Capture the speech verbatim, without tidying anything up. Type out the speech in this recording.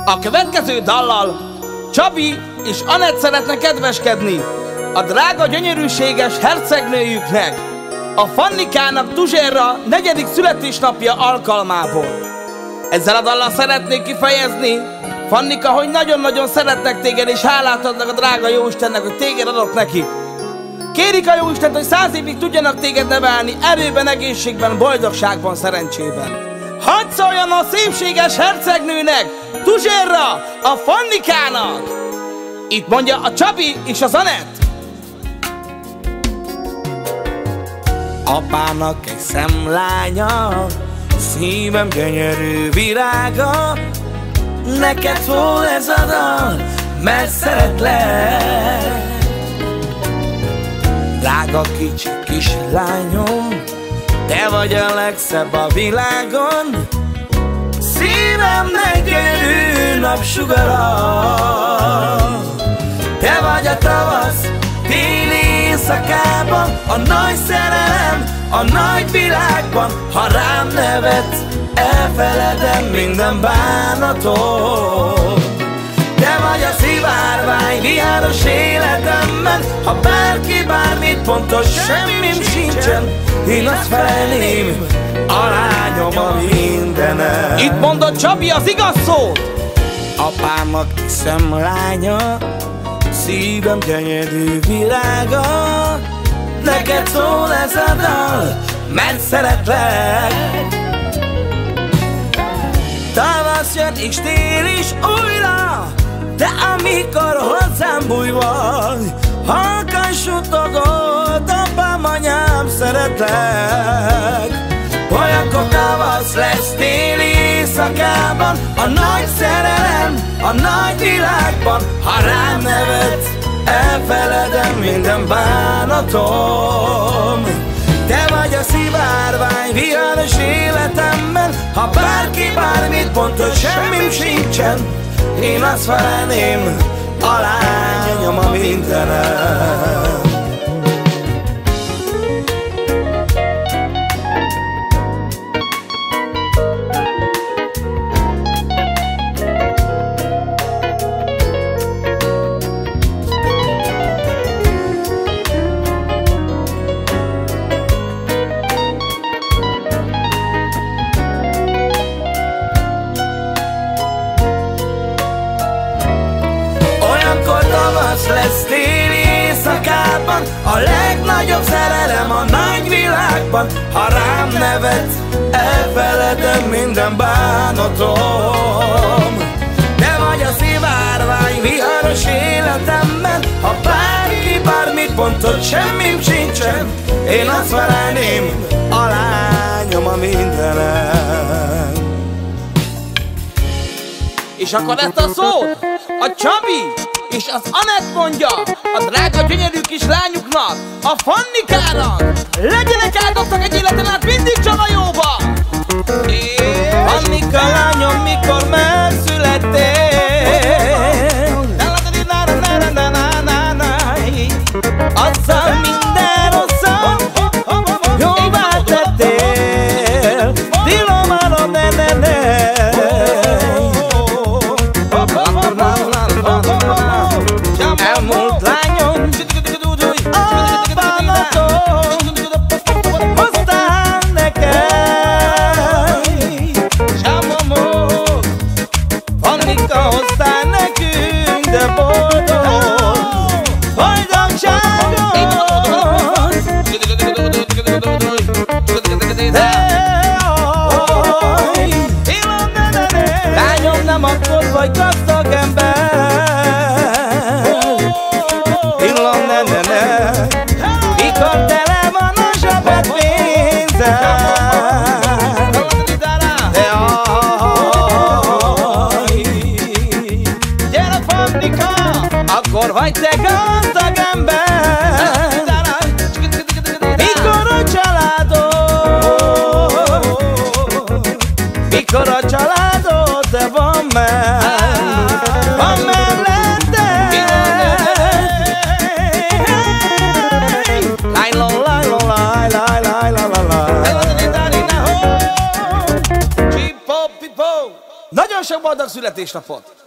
A következő dallal Csabi és Anett szeretne kedveskedni a drága, gyönyörűséges hercegnőjüknek, a Fannikának Tuzsérra negyedik születésnapja alkalmából. Ezzel a dallal szeretnék kifejezni, Fannika, hogy nagyon-nagyon szeretnek téged, és hálát adnak a drága Jóistennek, hogy téged adott nekik. Kérik a Jóistent, hogy száz évig tudjanak téged nevelni erőben, egészségben, boldogságban, szerencsében. Hadd szóljon a szépséges hercegnőnek, Tuzsérra, a Fannikának! Itt mondja a Csabi és az Anett. Apának egy szemlánya, szívem gyönyörű virága, neked szól ez a dal, mert szeretlek. Drága kicsi kislányom, te vagy a legszebb a világon, szívemnek gyönyörű napsugara. Te vagy a tavasz téli éjszakában, a nagy szerelem a nagy világban. Ha rám nevetsz, elfeledem minden bánatot. Te vagy a szivárvány viharos életemben, ha bárki bármit pontos, semmim sincsen, én azt felelném, a lányom a mindenem. Itt mondod Csabi az igaz szót. Apámnak szemlánya, szívem gyönyörű virága, neked szól ez a dal, mert szeretlek. Tavasz jön és tél is újra, de amikor hozzám bújj vagy, halkan suttogod, apám, anyám, szeretlek. Olyankor tavasz lesz téli éjszakában, a nagy szerelem a nagy világban. Ha rám nevetsz, elfeledem minden bánatom. Te vagy a szivárvány viharos életemben, ha bárki bármit pontos, semmim sincsen, én azt felelném, a lányom a mindenem. Lesz téli éjszakában, a legnagyobb szerelem a nagy világban. Ha rám nevetsz, elfeledem minden bánatom. Te vagy a szivárvány viharos életemben, ha bárki bármit pontot, semmim sincsen, én azt felelném, a lányom a mindenem. És akkor ezt a szót a Csabi és az Anett mondja a drága gyönyörű kis lányuknak, a Fannikának. Legyenek áldottak egy életen át mindig csak a jóba. Fannika lányom, mikor megszülettél, azzal minden rosszat jóvá tettél. Tilomalom, ne ne ne. Elmúlt lányom, a bánatom hoztál nekem. Sámomó, Fannika hoztál nekünk, de boldog boldogságot. Lányom, nem akkor vagy gazdag ember, mikor tele van a zsebed pénzzel. De aj, gyere Fannika, akkor vagy te gazdag ember. Mikor a családod, mikor a családod, de van meg, van mellette. People, people. Nagyon sok boldog születésnapot!